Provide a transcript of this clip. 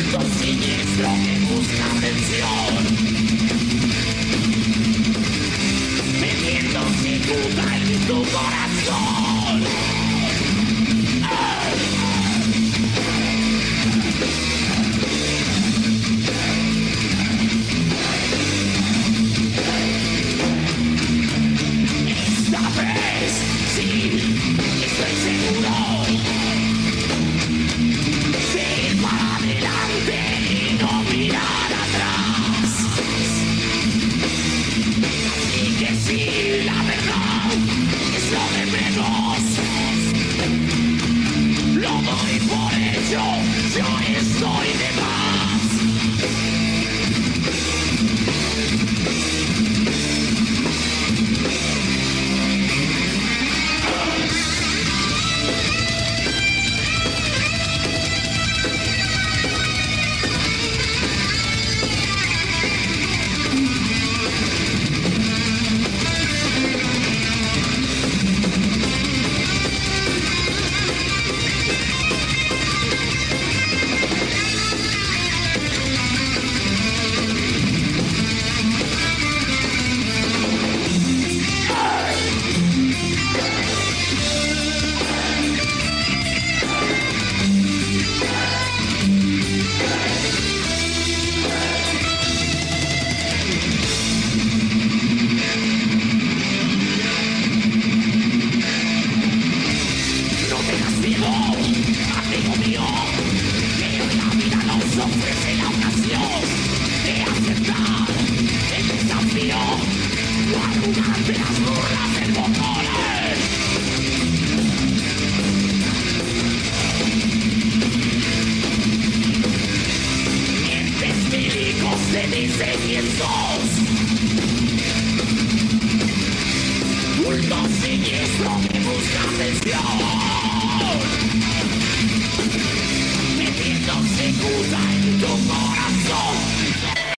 Culto siniestro que busca atención, metiendo cicuta en tu corazón. Esta vez, sí, estoy seguro de ir para adelante y no mirar atrás. Así que sí, la verdad es lo de menos. Lo doy por hecho, yo estoy de más. Amigo mío, que hoy la vida nos ofrece la ocasión de aceptar el desafío, no arrugante las burlas del botones. Mientes milicos te dicen quién sos, culto siniestro que busca atención. Metiendo cicuta